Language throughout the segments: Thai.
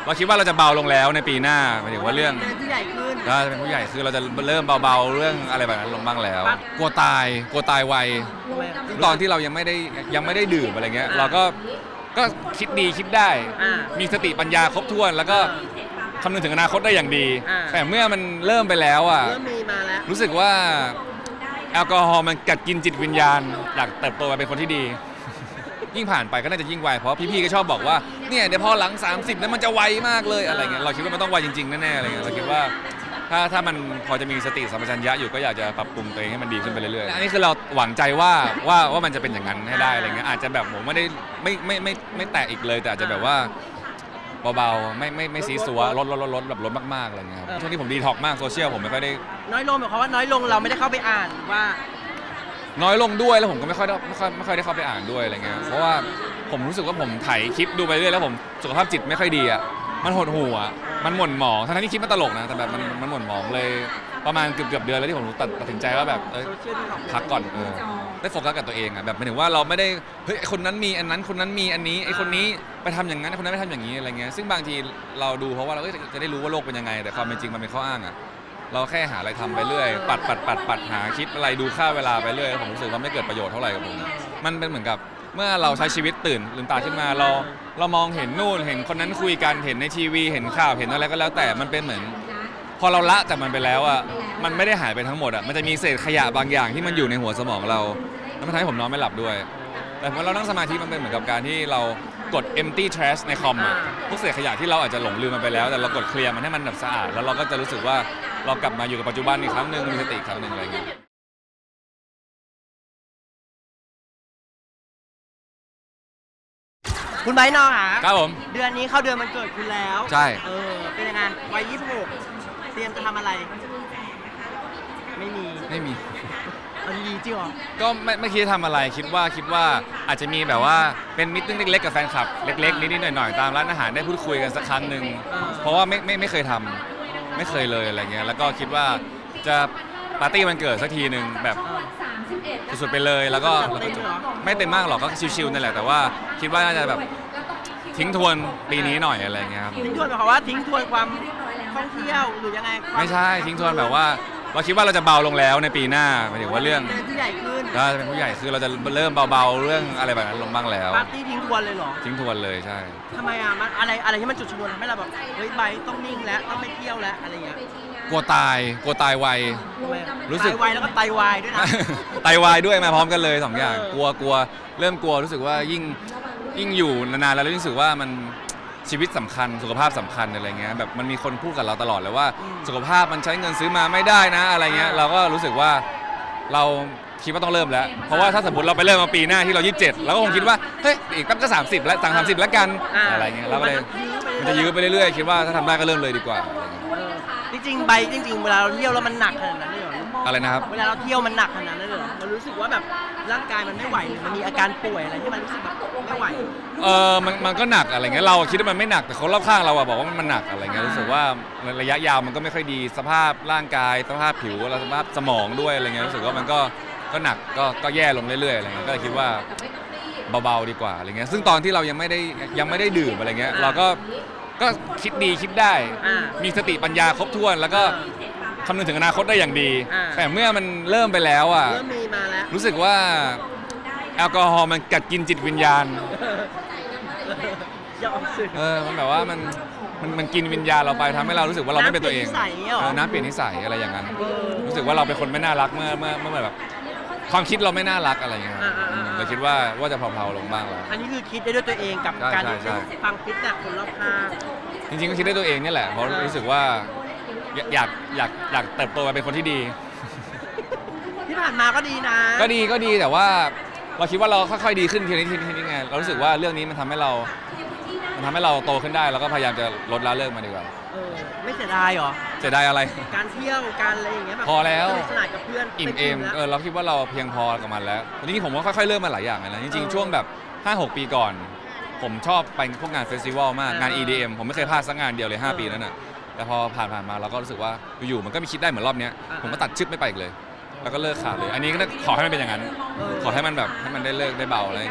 เราคิดว่าเราจะเบาลงแล้วในปีหน้าหมายถึงว่าเรื่องผู้ใหญ่ขึ้นก็จะเป็นผู้ใหญ่คือเราจะเริ่มเบาๆเรื่องอะไรแบบนั้นลงบ้างแล้วกลัวตายไวตอนที่เรายังไม่ได้ดื่มอะไรเงี้ยเราก็คิดดีคิดได้มีสติปัญญาครบถ้วนแล้วก็คำนึงถึงอนาคตได้อย่างดีแต่เมื่อมันเริ่มไปแล้วอ่ะรู้สึกว่าแอลกอฮอล์มันกัดกินจิตวิญญาณอยากเติบโตมาเป็นคนที่ดียิ่งผ่านไปก็น่าจะยิ่งไวเพราะพี่ๆก็ชอบบอกว่าเนี่ยเดี๋ยวพอหลัง30แล้วมันจะไวมากเลยอะไรเงี้ยเราคิดว่ามันต้องไวจริงๆแน่ๆอะไรเงี้ยเราคิดว่าถ้ามันพอจะมีสติสัมปชัญญะอยู่ก็อยากจะปรับปรุงตัวเองให้มันดีขึ้นไปเรื่อยๆอันนี้คือเราหวังใจว่ามันจะเป็นอย่างนั้นให้ได้อะไรเงี้ยอาจจะแบบผมไม่ได้ไม่แตะอีกเลยแต่อาจจะแบบว่าเบาๆไม่ซีซัวลดแบบลดมากๆอะไรเงี้ยครับช่วงนี้ผมดีท็อกมากโซเชียลผมไม่ค่อยได้น้อยลงหมายความว่าน้อยลงเราไม่ได้เข้าไปอ่านว่าน้อยลงด้วยแล้วผมก็ไม่ค่อยได้เข้าไปอ่านด้วยอะไรเงี้ยเพราะว่าผมรู้สึกว่าผมไถคลิปดูไปเรื่อยแล้วผมสุขภาพจิตไม่ค่อยดีอ่ะมันหดหู่อ่ะมันหม่นหมองทั้งที่คลิปมันตลกนะแต่แบบมันหม่นหมองเลยประมาณเกือบเดือนแล้วที่ผมตัดสินใจว่าแบบพักก่อนได้โฟกัสกับตัวเองอ่ะแบบหมายถึงว่าเราไม่ได้เฮ้ยคนนั้นมีอันนั้นคนนั้นมีอันนี้ไอคนนี้ไปทำอย่างนั้นคนนั้นไปทำอย่างนี้อะไรเงี้ยซึ่งบางทีเราดูเพราะว่าเราจะได้รู้ว่าโลกเป็นยังไงแต่ความเป็นจริงมันเป็นข้ออ้างอ่ะเราแค่หาอะไรทำไปเรื่อยปัดหาคลิปอะไรดูค่าเวลาไปเรื่อยผมรู้สึกว่าไม่เกิดประโยชน์เท่าไหร่กับผมมันเป็นเหมือนกับเมื่อเราใช้ชีวิตตื่นลืมตาขึ้นมาเรามองเห็นนู่นเห็นคนนั้นคุยกันเห็นในทีวีเห็นข่าวเห็นอะไรก็แล้วแต่มันเป็นเหมือนพอเราละจากมันไปแล้วอ่ะมันไม่ได้หายไปทั้งหมดอ่ะมันจะมีเศษขยะบางอย่างที่มันอยู่ในหัวสมองเราแล้วมันทำให้ผมนอนไม่หลับด้วยแต่พอเรานั่งสมาธิมันเป็นเหมือนกับการที่เรากด empty trash ในคอมอ่ะพวกเศษขยะที่เราอาจจะหลงลืมมันไปแล้วแต่เรากดเคลียร์มันให้มันแบบสะอาดแล้วเราก็จะรู้สึกว่าเรากลับมาอยู่กับปัจจุบันอีกครั้งหนึ่งมีสติอีกครั้งหนึ่งอะไรอย่างเงี้ยคุณไบร์ทนอค่ะครับผมเดือนนี้เข้าเดือนมันเกิดคุณแล้วใช่เป็นยังไงวัย26เตรียมจะทำอะไรไม่มีมันมีจริงเหรอก็ไม่คิดจะทำอะไรคิดว่าอาจจะมีแบบว่าเป็นมิตติ้งเล็กๆกับแฟนคลับเล็กๆนิดๆหน่อยๆตามร้านอาหารได้พูดคุยกันสักครั้งหนึ่งเพราะว่าไม่เคยทำไม่เคยเลยอะไรเงี้ยแล้วก็คิดว่าจะปาร์ตี้วันเกิดสักทีหนึ่งแบบสุดๆไปเลยแล้วก็ไม่เต็มมากหรอกก็ชิวๆนั่นแหละแต่ว่าคิดว่าน่าจะแบบทิ้งทวนปีนี้หน่อยอะไรเงี้ยครับทิ้งทวนหมายความว่าทิ้งทวนความท่องเที่ยวหรือยังไงไม่ใช่ทิ้งทวนแบบว่าเราคิดว่าเราจะเบาลงแล้วในปีหน้าหมายถึงว่าเรื่องผู้ใหญ่ขึ้นก็จะเป็นผู้ใหญ่คือเราจะเริ่มเบาๆเรื่องอะไรแบบนั้นลงบ้างแล้วปาร์ตี้ทิ้งทวนเลยเหรอทิ้งทวนเลยใช่ทำไมอ่ะมันอะไรที่มันจุดชนวนทำให้เราแบบเฮ้ยไบต้องนิ่งแล้วต้องไปเที่ยวแล้วอะไรอย่างเงี้ยกลัวตายไวรู้สึกไวแล้วก็ไตวายด้วยนะไตวายด้วยมาพร้อมกันเลย2อย่างกลัวเริ่มกลัวรู้สึกว่ายิ่งอยู่นานๆแล้วรู้สึกว่ามันชีวิตสำคัญสุขภาพสำคัญอะไรเงี้ยแบบมันมีคนพูดกับเราตลอดเลยว่าสุขภาพมันใช้เงินซื้อมาไม่ได้นะอะไรเงี้ยเราก็รู้สึกว่าเราคิดว่าต้องเริ่มแล้วเพราะว่าถ้าสมมติเราไปเริ่มมาปีหน้าที่เรา27เราก็คงคิดว่าเฮ้ยอีกแป๊บก็30แล้ว30แล้วกันอะไรเงี้ยเราก็เลยมันจะยื้อไปเรื่อยๆคิดว่าถ้าทำได้ก็เริ่มเลยดีกว่าจริงเวลาเราเที่ยวแล้วมันหนักขนาดนั้นเลยเหรออะไรนะครับเวลาเราเที่ยวมันหนักขนาดนั้นเลยเหรอมันรู้สึกว่าแบบร่างกายมันไม่ไหวหรือมันมีอาการป่วยอะไรที่มันรู้สึกแบบไม่ไหวมันก็หนักอะไรเงี้ยเราคิดว่ามันไม่หนักแต่คนรอบข้างเราบอกว่ามันหนักอะไรเงี้ยรู้สึกว่าระยะยาวมันก็ไม่ค่อยดีสภาพร่างกายสภาพผิวและสภาพสมองด้วยอะไรเงี้ยรู้สึกว่ามันก็หนักก็แย่ลงเรื่อยๆอะไรเงี้ยก็เลยคิดว่าเบาๆดีกว่าอะไรเงี้ยซึ่งตอนที่เรายังไม่ได้ดื่มอะไรเงี้ยเราก็คิดดีคิดได้มีสติปัญญาครบถ้วนแล้วก็คำนึงถึงอนาคตได้อย่างดีแต่เมื่อมันเริ่มไปแล้วอ่ะรู้สึกว่าแอลกอฮอล์มันกัดกินจิตวิญญาณมันแบบว่ามันกินวิญญาณเราไปทำให้เรารู้สึกว่าเราไม่เป็นตัวเองน้ำเปลี่ยนนิสัยอะไรอย่างนั้นรู้สึกว่าเราเป็นคนไม่น่ารักเมื่อแบบความคิดเราไม่น่ารักอะไรอย่างเงี้ยเราคิดว่าจะเผาๆลงบ้างแล้วอันนี้คือคิดได้ด้วยตัวเองกับการฟังฟีดแบ็กคนรอบข้างจริงๆก็คิดได้ตัวเองนี่แหละเพราะรู้สึกว่าอยากเติบโตมาเป็นคนที่ดีที่ผ่านมาก็ดีนะก็ดีแต่ว่าเราคิดว่าเราค่อยๆดีขึ้นทีนี้ไงเรารู้สึกว่าเรื่องนี้มันทำให้เราโตขึ้นได้แล้วก็พยายามจะลดละเลิกมาดีกว่าไม่เสียดายหรอเสียดายอะไรการเที่ยวการอะไรอย่างเงี้ยแบบพอแล้วสนานกับเพื่อนอิ่มเอมเราคิดว่าเราเพียงพอกับมันแล้วจริงๆผมก็ค่อยๆเริ่มมาหลายอย่างเลยนะจริงๆช่วงแบบ 5-6 ปีก่อนผมชอบไปพวกงานเฟสติวัลมากงาน EDM ผมไม่เคยพลาดสักงานเดียวเลย5 ปีนั้นน่ะแต่พอผ่านมาเราก็รู้สึกว่าอยู่ๆมันก็มีคิดได้เหมือนรอบนี้ผมก็ตัดชึบไม่ไปอีกเลยแล้วก็เลิกขาดเลยอันนี้ก็ขอให้มันเป็นอย่างนั้นขอให้มันแบบให้มันได้เลิกได้เบาอะไรอย่างเงี้ย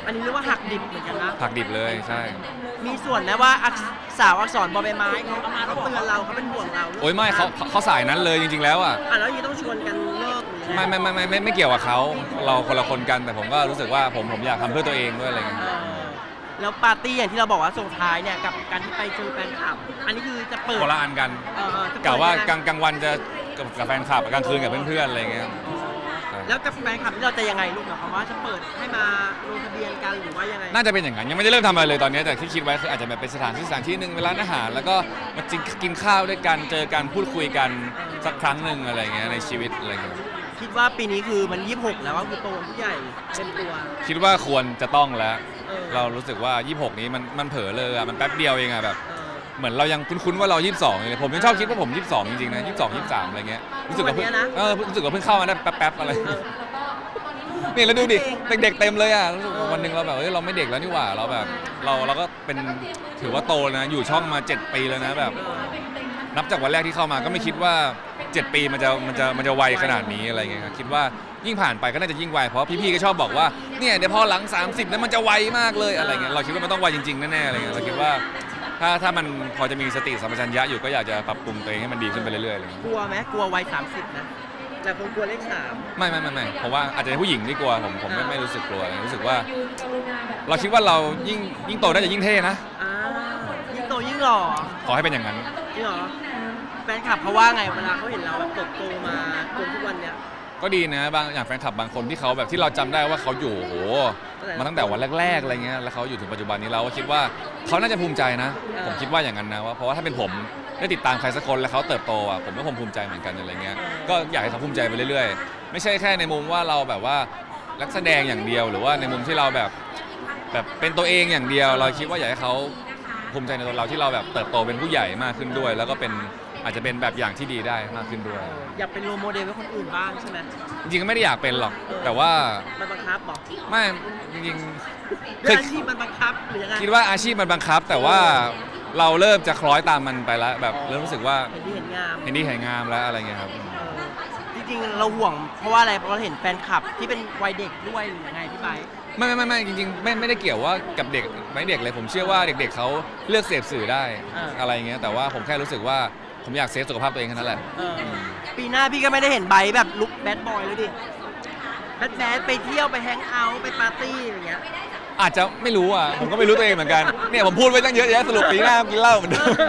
อันนี้เรียกว่าหักดิบเหมือนกันนะผักดิบเลยใช่มีส่วนนะว่าสาวอักษรบอใบไม้เขาเตือนเราเขาเป็นห่วงเราโอ้ยไม่เขาสายนั้นเลยจริงๆแล้วอ่ะแล้วยังต้องชวนกันเลิกหรือไม่เกี่ยวกับเขาเราคนละคนกันแต่ผมก็รู้สึกว่าผมอยากทำเพื่อตัวเองด้วยอะไรเงี้ยแล้วปาร์ตี้อย่างที่เราบอกว่าส่งท้ายเนี่ยกับการที่ไปเจอแฟนคลับอันนี้คือจะเปิดคนละอันกันกะว่ากลางวันจะกับแฟนคลับกลางคืนกับเพื่อนๆอะไรเงี้ยแล้วกับแฟนคลับที่เราจะยังไงลูกหมายความว่าจะเปิดให้มาลงทะเบียนกันหรือว่ายังไงน่าจะเป็นอย่างนั้นยังไม่ได้เริ่มทำอะไรเลยตอนนี้แต่ที่คิดไว้คืออาจจะแบบเป็นสถานที่หนึ่งเวลาอาหารแล้วก็มากินข้าวด้วยกันเจอกันพูดคุยกันสักครั้งหนึ่งอะไรเงี้ยในชีวิตอะไรเงี้ยคิดว่าปีนี้คือมัน26แล้วว่าคือโตเป็นผู้ใหญ่เต็มตัวคิดว่าควรจะต้องแล้วเรารู้สึกว่า26นี้มันเผลอเลยอ่ะมันแป๊บเดียวเองอ่ะแบบเหมือนเรายังคุ้นๆว่าเรา22เลยผมยังชอบคิดว่าผม22จริงๆนะ22 23อะไรเงี้ยรู้สึกว่าเพิ่งเข้ามาได้แป๊บๆอะไรนี่แล้วดูดิเด็กๆเต็มเลยอ่ะรู้สึกวันหนึ่งเราแบบเราไม่เด็กแล้วนี่หว่าเราแบบเราก็เป็นถือว่าโตนะอยู่ช่องมา7 ปีแล้วนะแบบนับจากวันแรกที่เข้ามาก็ไม่คิดว่า7 ปีมันจะไวขนาดนี้อะไรเงี้ยคิดว่ายิ่งผ่านไปก็น่าจะยิ่งไวเพราะพี่ๆก็ชอบบอกว่าเนี่ยเดี๋ยวพอหลัง30นั้นมันจะไวมากเลยอะไรเงี้ยเราคิดว่ามันต้องไวจริงๆแน่ๆอะไรเงี้ยเราคิดว่าถ้ามันพอจะมีสติสัมปชัญญะอยู่ก็อยากจะปรับปรุงตัวเองให้มันดีขึ้นไปเรื่อยๆอะไรเงี้ยกลัวไหมกลัววัย30นะแต่ผมกลัวเลข3 ไม่เพราะว่าอาจจะเป็นผู้หญิงที่กลัวผมไม่รู้สึกกลัวรู้สึกว่าเราคิดว่าเรายิ่งโตน่าจะยิ่งเท่นะยิ่งโตยิ่งหล่อขอให้เป็นอย่างนั้นจริงเหรอแฟนคลับเขาว่าไงเวลาเขาเห็นเราแบบเติบโตมาจนทุกวันเนี้ยก็ดีนะบางอย่างแฟนคลับบางคนที่เขาแบบที่เราจำได้ว่าเขาอยู่โหมาตั้งแต่วันแรกๆอะไรเงี้ยแล้วเขาอยู่ถึงปัจจุบันนี้เราก็คิดว่าเขาน่าจะภูมิใจนะผมคิดว่าอย่างนั้นนะว่าเพราะว่าถ้าเป็นผมได้ติดตามใครสักคนแล้วเขาเติบโตอ่ะผมก็คงภูมิใจเหมือนกันอะไรเงี้ยก็อยากให้เขาภูมิใจไปเรื่อยๆไม่ใช่แค่ในมุมว่าเราแบบว่านักแสดงอย่างเดียวหรือว่าในมุมที่เราแบบเป็นตัวเองอย่างเดียวเราคิดว่าอยากให้เขาภูมิใจในตัวเราที่เราแบบเติบโตเป็นผู้ใหญ่มากขึ้นด้วยแล้วก็เป็นอาจจะเป็นแบบอย่างที่ดีได้มากขึ้นด้วยอยากเป็นโรลโมเดลให้คนอื่นบ้างใช่ไหมจริงๆก็ไม่ได้อยากเป็นหรอกแต่ว่ามันบังคับบอกไม่จริงๆอาชีพมันบังคับหรือยังไงคิดว่าอาชีพมันบังคับแต่ว่าเราเริ่มจะคล้อยตามมันไปแล้วแบบเริ่มรู้สึกว่าเห็นดีเห็นงามแล้วอะไรเงี้ยครับจริงๆเราห่วงเพราะว่าอะไรเพราะเราเห็นแฟนคลับที่เป็นวัยเด็กด้วยหรือยังไงพี่ไบค์ไม่จริงๆไม่ได้เกี่ยวว่ากับเด็กไม่เด็กเลยผมเชื่อว่าเด็กๆเขาเลือกเสพสื่อได้อะไรเงี้ยแต่ว่าผมแค่รู้สึกว่าผมอยากเซฟสุขภาพตัวเองแค่นั้นแหละปีหน้าพี่ก็ไม่ได้เห็นไบค์แบบลุคแบดบอยเลยดิแบดไปเที่ยวไปแฮงเอาท์ไปปาร์ตี้อย่างเงี้ยอาจจะไม่รู้อ่ะผมก็ไม่รู้ตัวเองเหมือนกันเนี่ยผมพูดไว้ตั้งเยอะแยะสรุปปีหน้ากินเหล้าเหมือนเดิม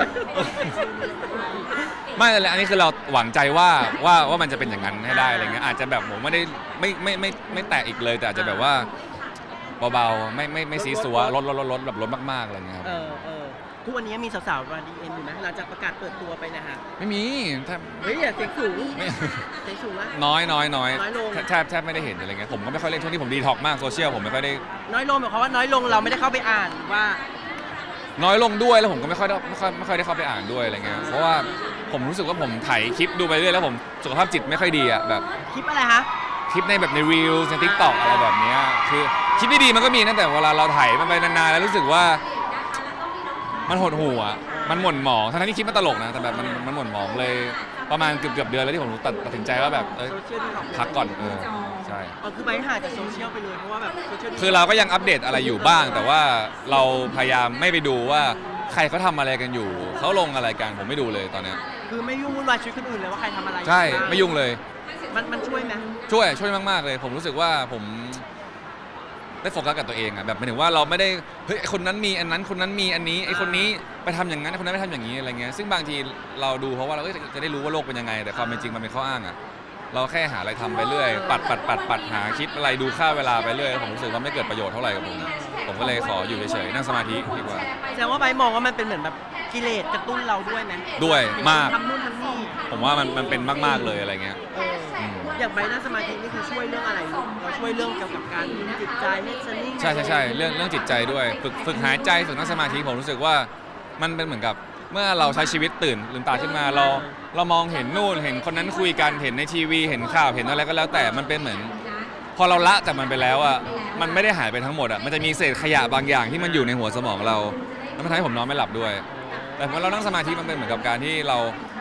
ไม่เลยอันนี้คือเราหวังใจว่ามันจะเป็นอย่างนั้นให้ได้อะไรเงี้ยอาจจะแบบผมไม่ได้ไม่แตะอีกเลยแต่อาจจะแบบว่าเบาๆไม่ซีซัวลดแบบลดมากๆอะไรเงี้ยครับทุกวันนี้มีสาวๆมาDMอยู่ไหมหลังจากประกาศเปิดตัวไปนะฮะไม่มีเฮ้ยอย่าเสียงสูงวะน้อยแทบไม่ได้เห็นอะไรเงี้ยผมก็ไม่ค่อยเล่นช่วงที่ผมดีท็อกมากโซเชียลผมไม่ค่อยได้น้อยลงหมายความว่าน้อยลงเราไม่ได้เข้าไปอ่านว่าน้อยลงด้วยแล้วผมก็ไม่ค่อยได้เข้าไปอ่านด้วยอะไรเงี้ยเพราะว่าผมรู้สึกว่าผมถ่ายคลิปดูไปเรื่อยแล้วผมสุขภาพจิตไม่ค่อยดีอ่ะแบบคลิปอะไรฮะคลิปในแบบในรีลใน TikTok อะไรแบบนี้คือคลิปดีๆมันก็มีนะแต่เวลาเราถ่ายมันไปนานๆแล้วรู้สึกว่ามันหดหู่อ่ะมันหม่นหมองทั้งที่คลิปมันตลกนะแต่แบบมันหม่นหมองเลยประมาณเกือบเดือนแล้วที่ผมตัดสินใจว่าแบบพักก่อนใช่คือไปหาจากโซเชียลไปเลยเพราะว่าแบบโซเชียลคือเราก็ยังอัปเดตอะไรอยู่บ้างแต่ว่าเราพยายามไม่ไปดูว่าใครเขาทำอะไรกันอยู่เขาลงอะไรกันผมไม่ดูเลยตอนนี้คือไม่ยุ่งวุ่นวายชีวิตคนอื่นเลยว่าใครทำอะไรใช่ไม่ยุ่งเลยมันช่วยไหมช่วยมากๆเลยผมรู้สึกว่าผมได้โฟกัสกับตัวเองอะแบบหมายถึงว่าเราไม่ได้เฮ้ยคนนั้นมีอันนั้นคนนั้นมีอันนี้ไอคนนี้ไปทำอย่างนั้นคนนั้นไปทำอย่างนี้อะไรเงี้ยซึ่งบางทีเราดูเพราะว่าเราจะได้รู้ว่าโลกเป็นยังไงแต่ความเป็นจริงมันเป็นข้ออ้างอะเราแค่หาอะไรทำไปเรื่อยปัดหาคิดอะไรดูค่าเวลาไปเรื่อยผมรู้สึกว่าไม่เกิดประโยชน์เท่าไหร่กับผมก็เลยขออยู่เฉยๆนั่งสมาธิดีกว่าแสดงว่าไบมองว่ามันเป็นเหมือนแบบกิเลสกระตุ้นเราด้วยไหมด้วยมากทำนู่นทำนี่ผมว่ามันเป็นมากๆเลยอะไรเงี้ยอย่างใบนั่งสมาธินี่คือช่วยเรื่องอะไรเราช่วยเรื่องเกี่ยวกับการจิตใจให้สนิ่งใช่เรื่องจิตใจด้วยฝึกหายใจฝึกนั่งสมาธิผมรู้สึกว่ามันเป็นเหมือนกับเมื่อเราใช้ชีวิตตื่นลืมตาขึ้นมาเรามองเห็นนู่นเห็นคนนั้นคุยกันเห็นในทีวีเห็นข่าวเห็นอะไรก็แล้วแต่มันเป็นเหมือนพอเราละจากมันไปแล้วอ่ะมันไม่ได้หายไปทั้งหมดอ่ะมันจะมีเศษขยะบางอย่างที่มันอยู่ในหัวสมองเราแล้วมันทำให้ผมนอนไม่หลับด้วยแต่พอเรานั่งสมาธิมันเป็นเหมือนกับการที่เรา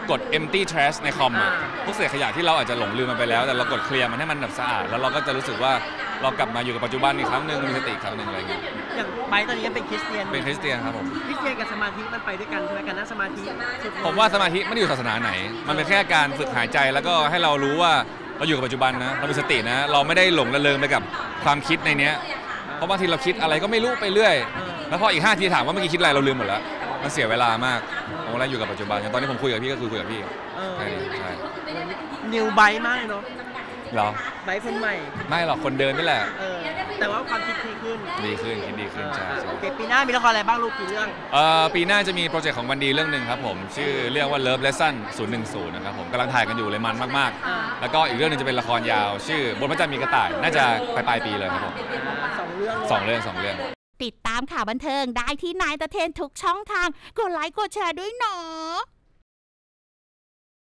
กด empty trash ในคอมอะพวกเศษขยะที่เราอาจจะหลงลืมมันไปแล้วแต่เรากดเคลียร์มันให้มันแบบสะอาดแล้วเราก็จะรู้สึกว่าเรากลับมาอยู่กับปัจจุบันอีกครั้งหนึ่งมีสติอีกครั้งหนึ่งอะไรเงี้ยอย่างไบร์ทตอนนี้ยังเป็นคริสเตียนเป็นคริสเตียนครับผมคริสเตียนกับสมาธิมันไปด้วยกันใช่ไหมการนั่งสมาธิสดนต์ผมว่าสมาธิไม่ได้อยู่ศาสนาไหนมันเป็นแค่การฝึกหายใจแล้วก็ให้เรารู้ว่าเราอยู่กับปัจจุบันนะเรามีสตินะเราไม่ได้หลงระเริงไปกับความคิดในเนี้ยเพราะบางทีเราคิดอะไรก็ไม่รู้ไปเรื่อยแล้วพออีก5 ทีถามว่าเมื่อกี้คิดอะไรเราลืมหมดแล้วมันเสียเวลามากผมก็เลยอยู่กับปัจจุบันอย่างตอนนี้ผมคุยกับพี่ก็คือคุยกับพี่แค่นี้ใช่นิวไบร์ทมากเลยเนาะเหรอไบร์ทคนใหม่ไม่หรอกคนเดินนี่แหละแต่ว่าความคิดดีขึ้นดีขึ้นคิดดีขึ้นใช่โอเคปีหน้ามีละครอะไรบ้างลูกกี่เรื่องปีหน้าจะมีโปรเจกต์ของวันดีเรื่องหนึ่งครับผมชื่อเรื่องว่า Love Lesson 010นะครับผมกำลังถ่ายกันอยู่เลยมันมากๆแล้วก็อีกเรื่องนึงจะเป็นละครยาวชื่อบนพระจันทร์มีกระต่ายน่าจะปลายปีเลยครับผมสองเรื่องสองเรื่องติดตามข่าวบันเทิงได้ที่นายตะเทนทุกช่องทางกดไลค์กดแชร์ด้วยเนาะ